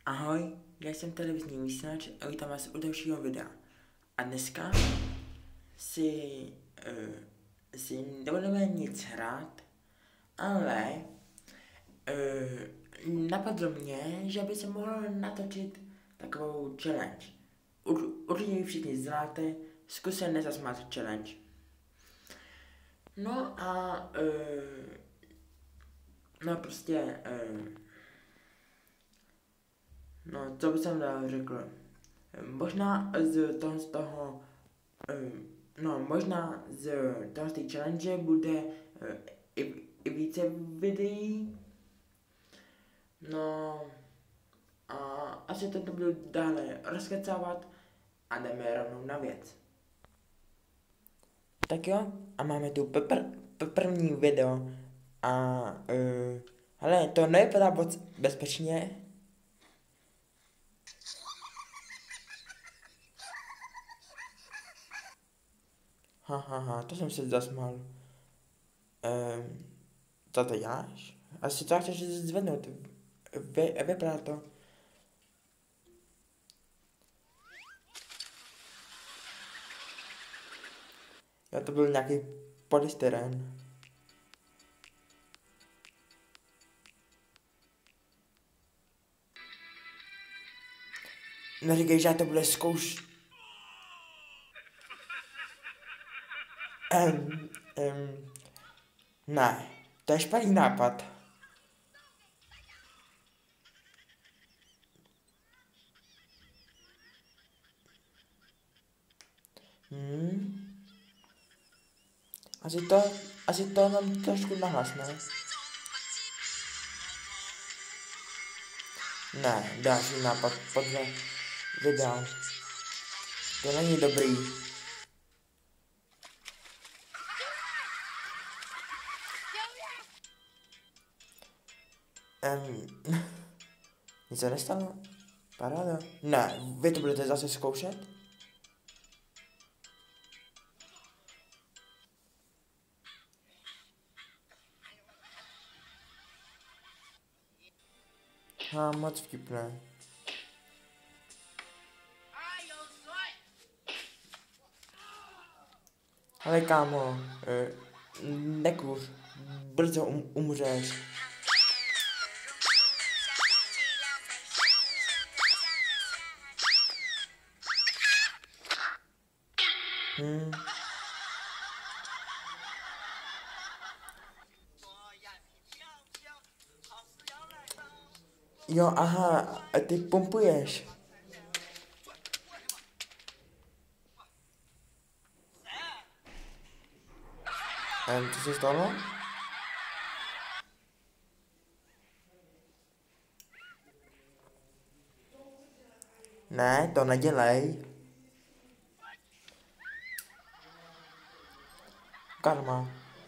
Ahoj, já jsem televizní vysílač a vítám vás u dalšího videa. A dneska si nebudeme nic hrát, ale napadlo mě, že by se mohl natočit takovou challenge. Určitě ji všichni znáte, zkus se nezasmát challenge. No a no, co bych jsem dál řekl? Možná možná z toho challenge bude i více videí. No a asi to budu dále rozkecávat a jdeme rovnou na věc. Tak jo, a máme tu první video a ale to nevypadá moc bezpečně. To jsem se zasmál. Co to děláš? Asi to chceš zvednout. Vypadá to. Jo, to byl nějaký polystyren. Neříkej, že to bude ne, to je špatný nápad. Asi to nám trošku nahlas, ne? Ne, další nápad podle videa. To není dobrý. Nic se nestalo? Paráda. Ne, vy to budete zase zkoušet? Moc vtipné. Ale kámo, nekuř, brzo umřeš. Jo, aha, a ty pumpuješ. Co se stalo? Ne, to nedělej. Karma.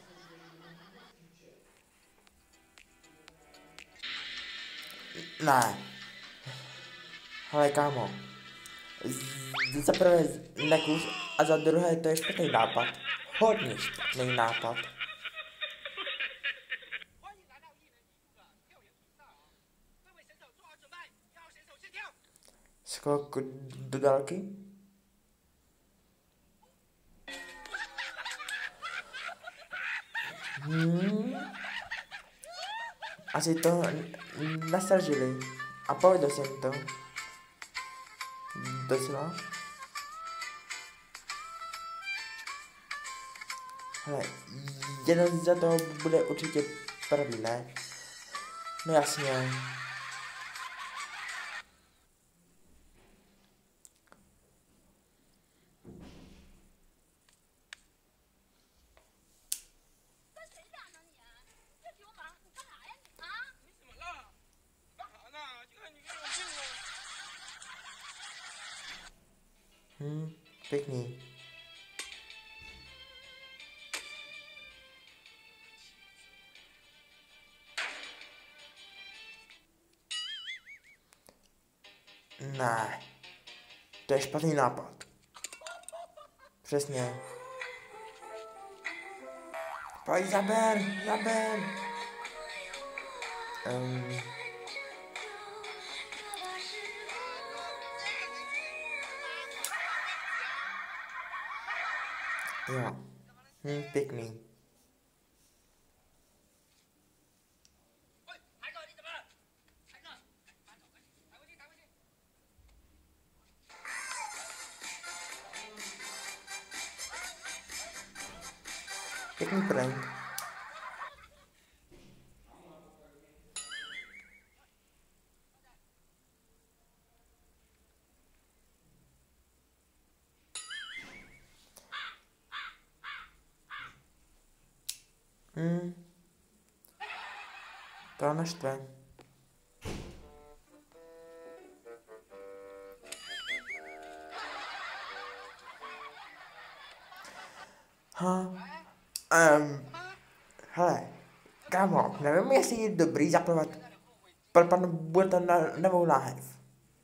Ne. Hele kámo. Za prvé nekuř a za druhé to je špatný nápad. Hodně špatný nápad. Skok do dálky? Asi to nasažili a povedl jsem to. Docela. Hele, jeden za to bude určitě první, ne? No jasně. Pěkný. Ne, to je špatný nápad. Přesně. Pojď, zaber. Jo. Pěkný. Pěkný prank. To naštve. Hele, kámo, nevím, jestli je dobrý zaplavat pro panu bude to na novou láhev.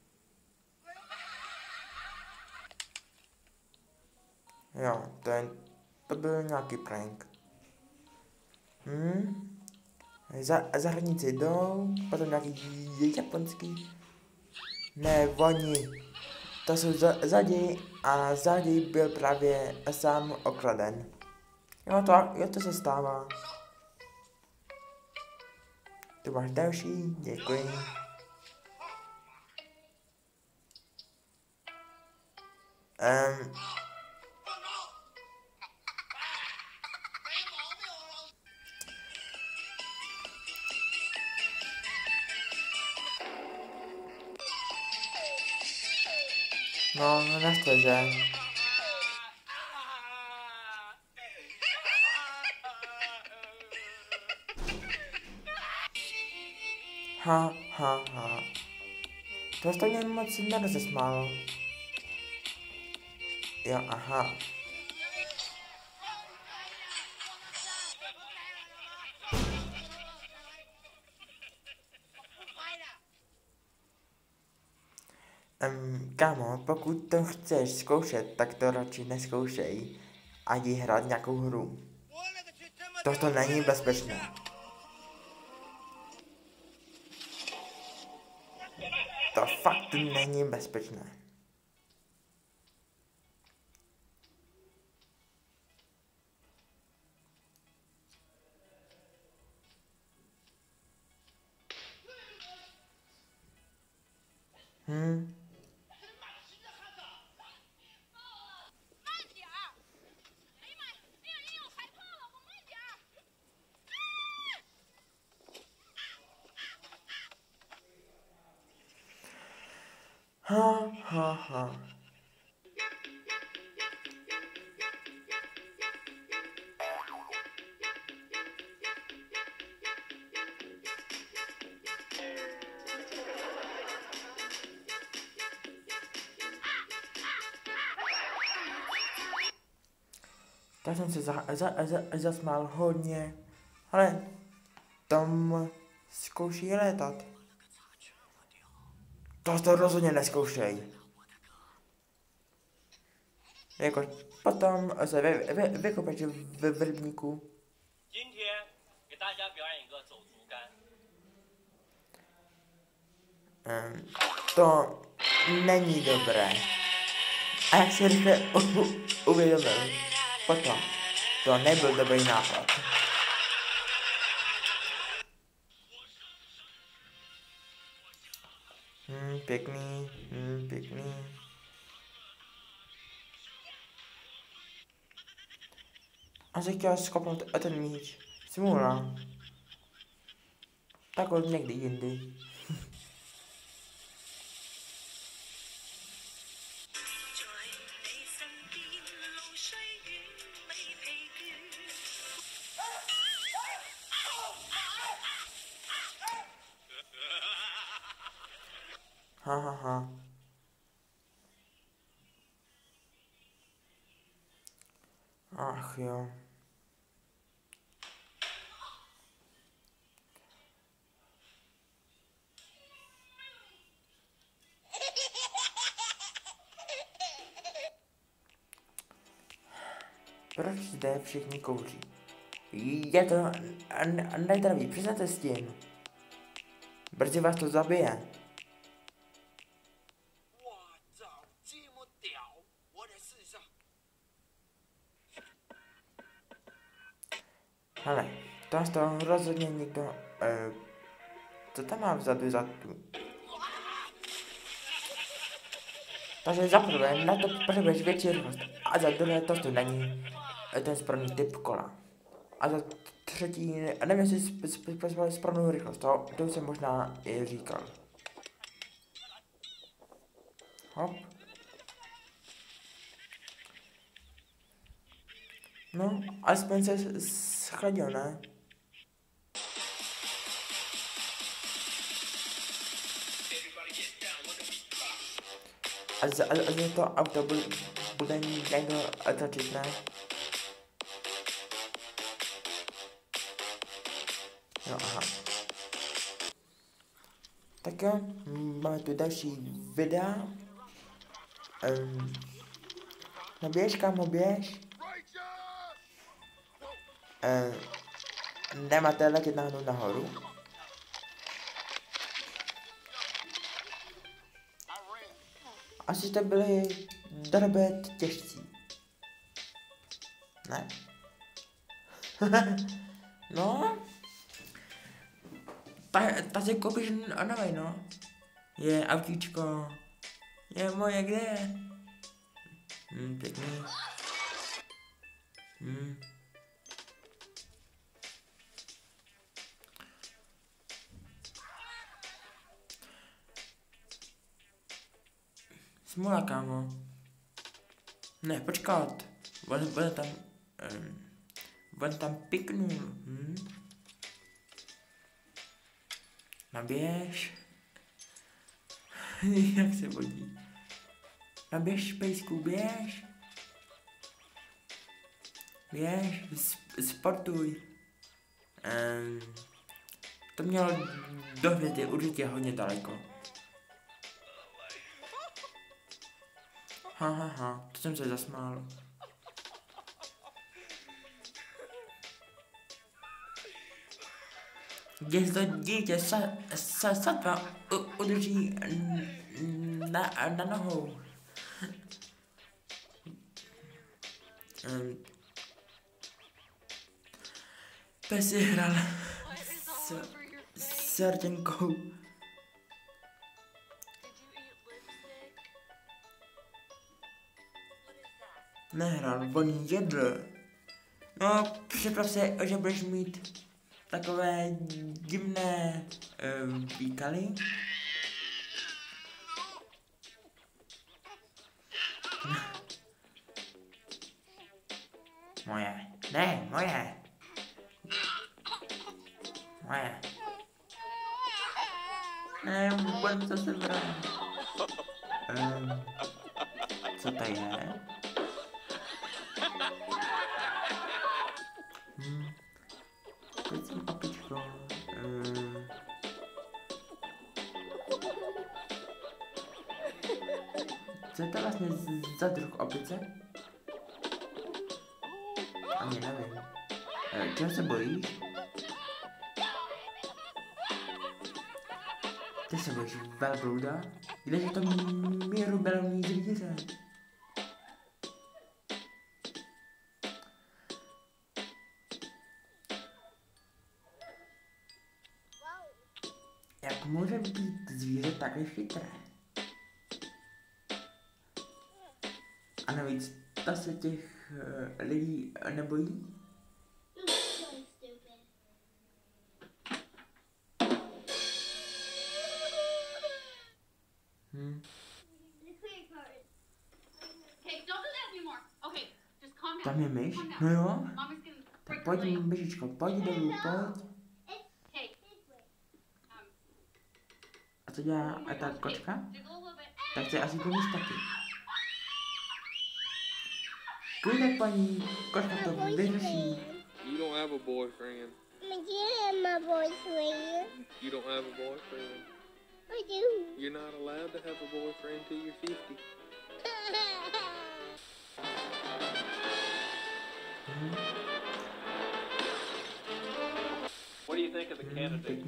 Jo, to byl nějaký prank. Zahradníci jdou, potom nějaký japonský. Ne, oni. To jsou zadi a zadi byl právě sám okraden. Jo, to se stává. Tu máš další, děkuji. No, naštve, že? Ha. To mě moc nerozesmál. Jo, aha. Kámo, pokud to chceš zkoušet, tak to radši neskoušej a jdi hrát nějakou hru. To není bezpečné. To fakt není bezpečné. Ha. Tak jsem se zasmál hodně, ale tam zkouší létat. To rozhodně neskoušej. Jako potom se vykopeš v rybníku. To není dobré. A jak si rychle uvědomil, potom to nebyl dobrý nápad. Pěkný. A se chtěl skopnout ten míč. Smůla. Tak od někdy jindy. Ha. Ach jo. Proč zde všichni kouří? Je to nezdravý, přestaňte s tím. Brzy vás to zabije. Ale to rozhodně nikdo, co tam má vzadu za tu? Takže za prvé na to potřebuješ větší rychlost a za druhé to není ten správný typ kola. A za třetí, nevím jestli správnou rychlost, to už jsem možná i říkal. Hop. No, aspoň se schladil, ne? A za to auto bude někdo točit, ne? No aha. Tak jo, máme tu další videa. No běž, kámo, běž. Nemáte letět nahoru. Asi to byly drobet těžcí. Ne? No. Ta si koupíš novej, no. Je autíčko. Je moje, kde je? Pěkný. Smula, kámo. Ne, počkat. On tam piknul. Naběž. Jak se vodí. Naběž, pejsku, běž. Běž, sportuj. To mělo do hvězdy určitě hodně daleko. Ha, to jsem se zasmál. Jestli dítě satva udrží na nohou. Pes si hrál s Artěnkou. Nehrál, on jedl. No, připrav se, že budeš mít takové divné výkaly. Moje. Ne, moje. Moje. Ne, budem zase brát. Co to je? Teď jsem opičko. Co je to vlastně za druh opice? Ani nevím. Čeho se bojíš? Ty se bojíš velblouda? Kde je to míru belovný zvíře? Jak může být zvíře takhle chytré? A navíc ta se těch lidí nebojí? Tam je myš? No jo. Tak pojď, myšičko, pojď dolů, pojď. A co dělá ta kočka? Tak se asi pomůž taky. Klidek, paní, kočka to vyřeší. You don't have a boyfriend. I do have my boyfriend. You don't have a boyfriend. I do. You're not allowed to have a boyfriend till you're 50. What do you think of the candidates?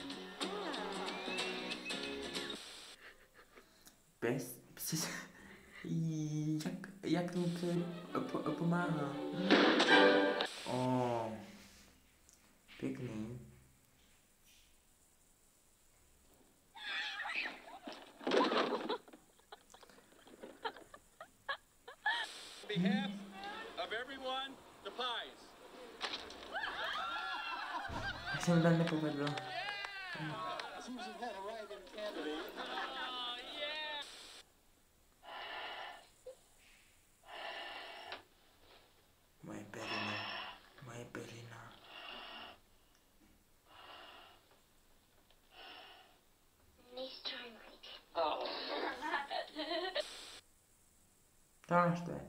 Pes jak tomu pomáhá. Pěkný. behalf of everyone, the pies. Já jsem tam nepovedl. Susan had a ride in Canada. Moje perina. Moje perina. Nice try, Mike. Tohle to je.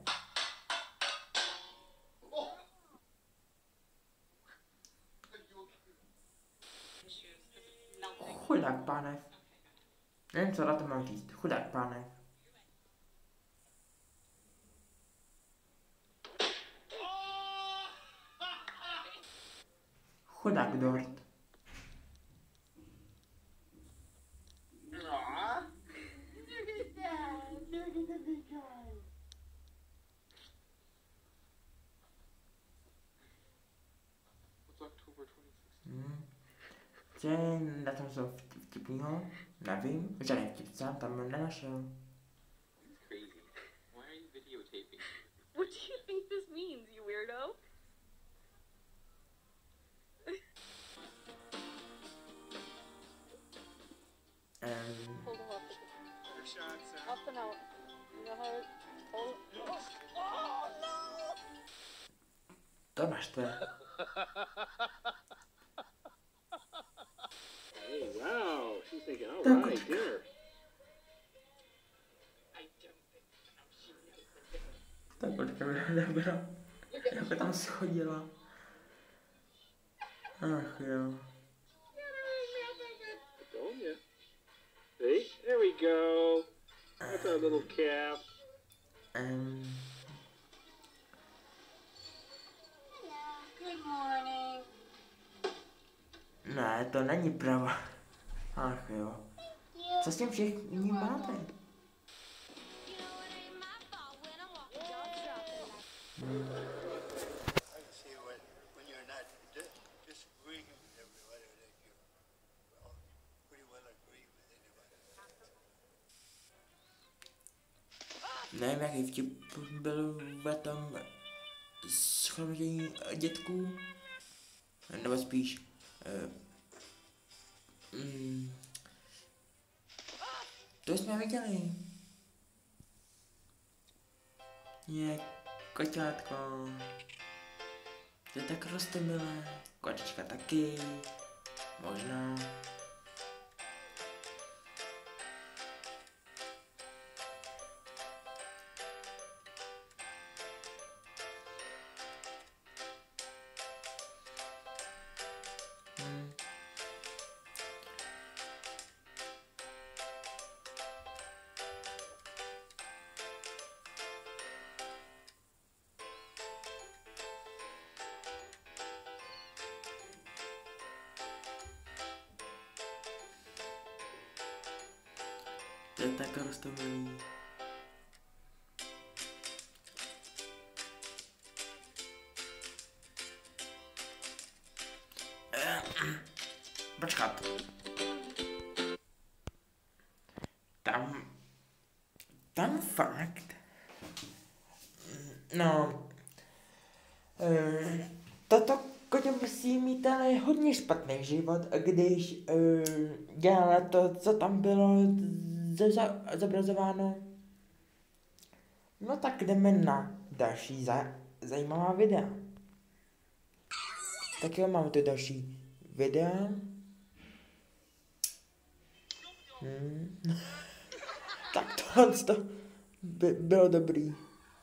Chudák pánev. Nevím, co na to mám říct. Chudák pánev. Chudák dort. What's October 26th? Co je na tom jsou vtipnýho? Nevím. Žádný vtip jsem tam nenašel. It's crazy. Why are you videotaping? What do you think this means, you weirdo? Hold the hostage. Your shot, Sam. Up and out. You know how it... Hold To naštve. Hey, wow. She's thinking, all Tak, right, dinner. Ta kočka byla dobrá. Jak tam schodila. Ach jo. Told ya. See? There we go. That's our little calf. Good morning. Ne, to není pravda. Ach jo. Co s tím všichni máte? I can see when you're not disagreeing with everybody that you well, pretty well agree with anybody. Nevím, jaký vtip byl v tom shromaždění dětků. Nebo spíš to jsme viděli. Je koťátko. To je tak roztomilé. Kočička taky. Možná. To je tak roztomilý. Počkat. Tam fakt. No. Tato koně musí mít ale hodně špatný život, když dělala to, co tam bylo zobrazováno. No tak jdeme na další zajímavá videa. Tak jo, máme tu další videa. Tak to bylo dobrý.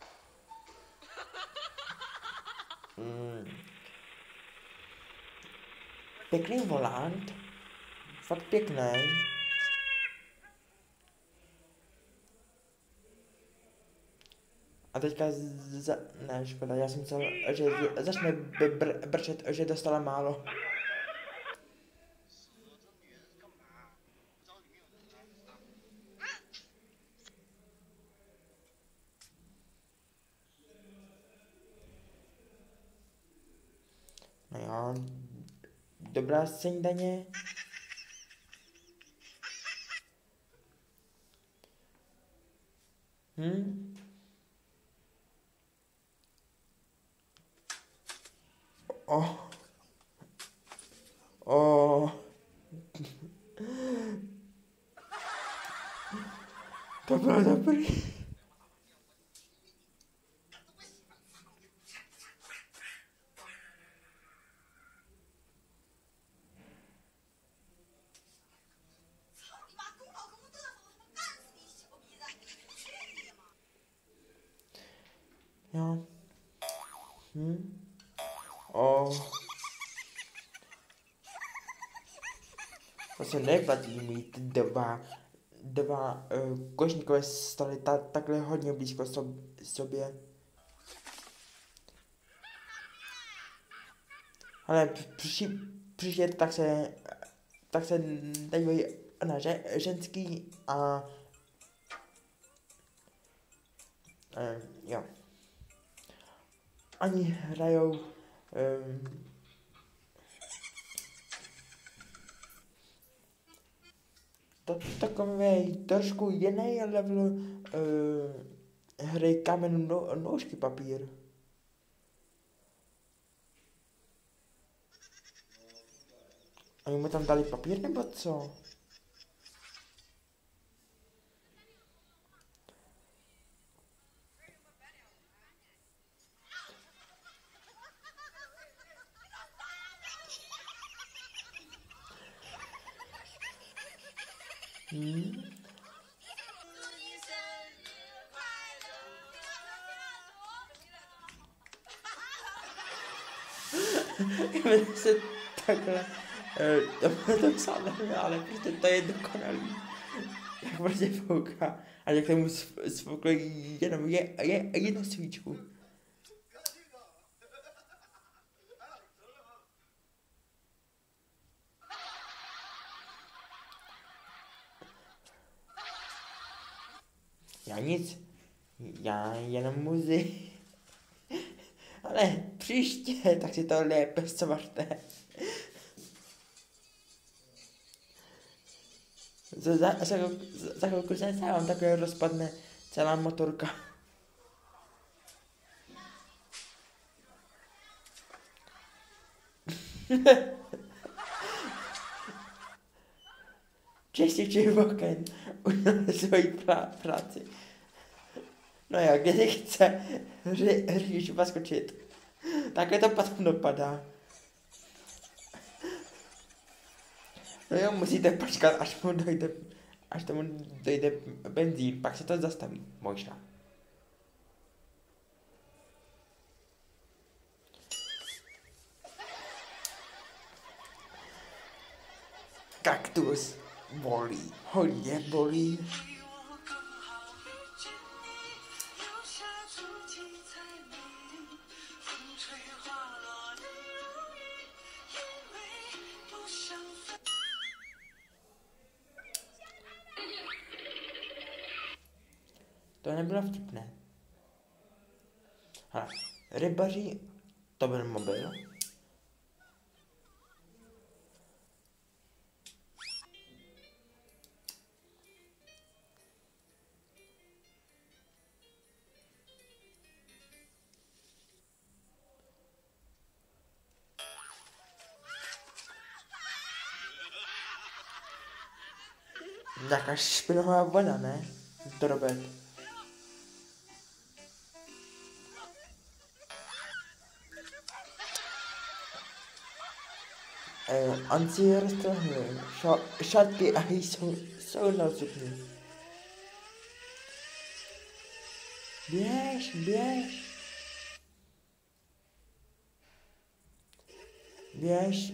Pěkný volant. Fakt pěkný. A teďka ne, škoda, já jsem myslel, že začne brčet, že dostala málo. dobrá snídaně. Oh. Oh. To bylo dobrý. Jo. Oh. To se neplatí mít dva kožníkové stoly takhle hodně blízko sobě. Ale příště tak se dají na ženský a jo. Oni hrajou takový trošku jiný level hry kamen nůžky papír. Oni mu tam dali papír nebo co? Se takhle to psal nevím, ale prostě to je dokonalý. Jak prostě fouká a jak tomu sfouklo jenom jednu svíčku. Já nic, já jenom muzi. Ale příště, tak si to lépe stvařte. Za chvilku se vám takhle rozpadne celá motorka. Čističi oken udělal svoji práci. No jo, když chce řidič paskočit, takhle to potom dopadá. No jo, musíte počkat, až tomu dojde benzín, pak se to zastaví, možná. Kaktus bolí, hodně bolí. To nebylo vtipné. Hele, rybaři, to byl mobil. Nějaká špinavá voda, ne? Drobet. On si roztrhl šatky a jsou na sukni. Běž, běž. Běž,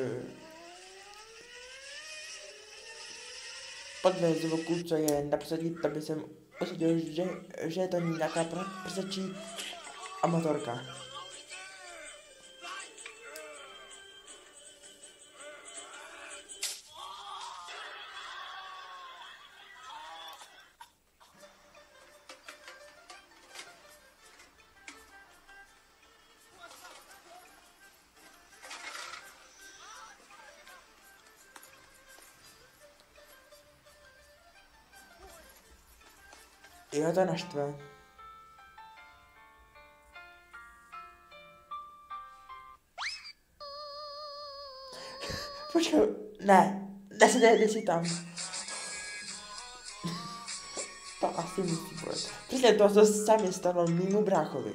podle zvuku, co je napředí, to by jsem usoudil, že je to nějaká prsačí amatorka. Jo, to naštve. Počkej, ne, jde si tam. To asi musí bolet. Přesně to se sami stalo mému bráchovi.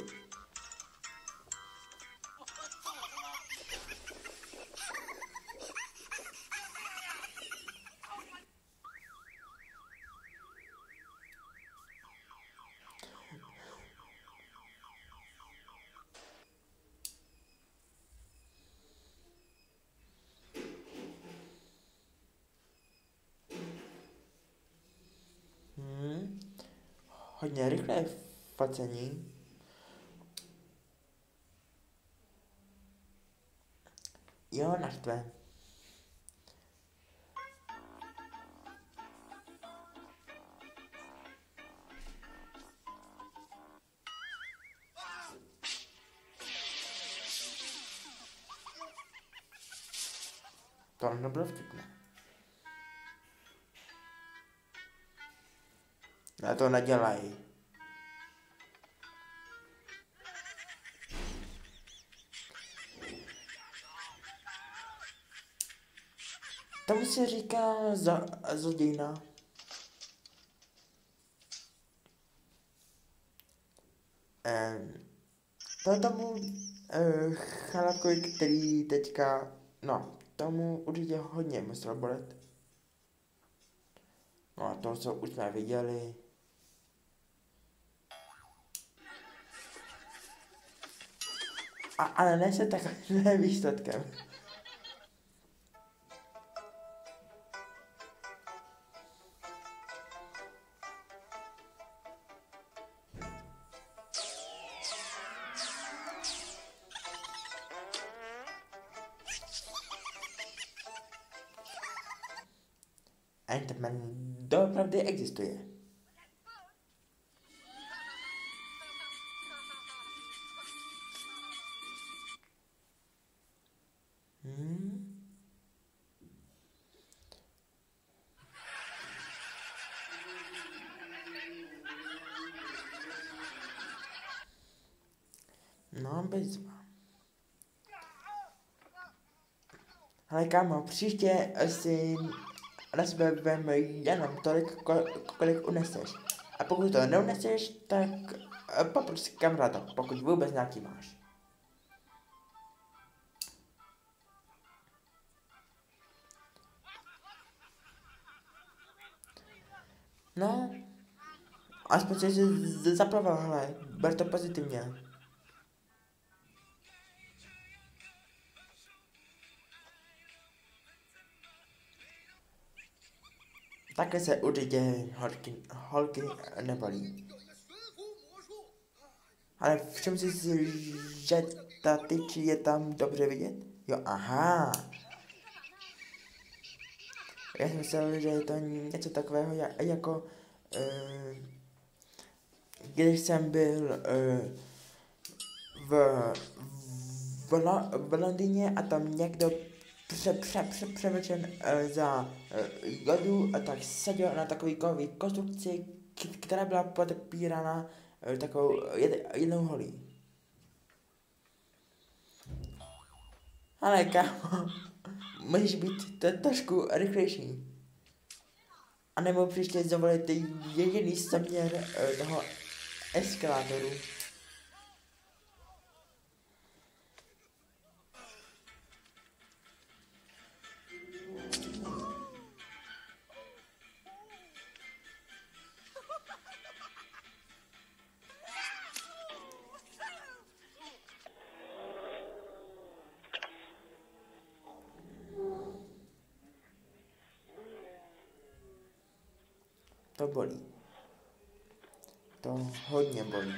Hodně rychlé facení. Jo, naštve. To nebylo vtipné. Já to nedělají. Tomu se říká zlodějna. To tomu chlapkovi, který teďka, no, tomu určitě hodně musel bolet. No a to, co už jsme viděli. Ale ne se takovým výsledkem. Enderman doopravdy existuje. No, bezva. Ale kámo, příště si na sebe vem jenom tolik, kolik uneseš. A pokud to neuneseš, tak poproč kamaráda, pokud vůbec nějaký máš. No, aspoň jsi zaplavil, hele, ber to pozitivně. Také se určitě holky nebolí. Ale všem si, že ta tyč je tam dobře vidět? Jo, aha. Já jsem myslel, že je to něco takového jako když jsem byl v Londýně a tam někdo převlečen za jodu a tak seděl na takový kový konstrukci, která byla podepírána takovou jednou holí. Ale kámo, můžeš být trošku rychlejší. A nebo příště zavolit jediný směr toho eskalátoru. To bolí. To hodně bolí.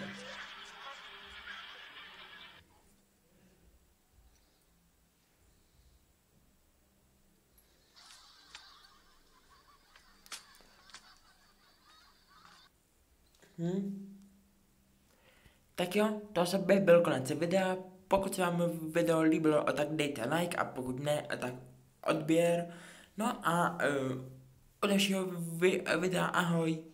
Tak jo, to se by byl konec videa. Pokud se vám video líbilo, tak dejte like a pokud ne, tak odběr. No a od dalšího videa ahoj.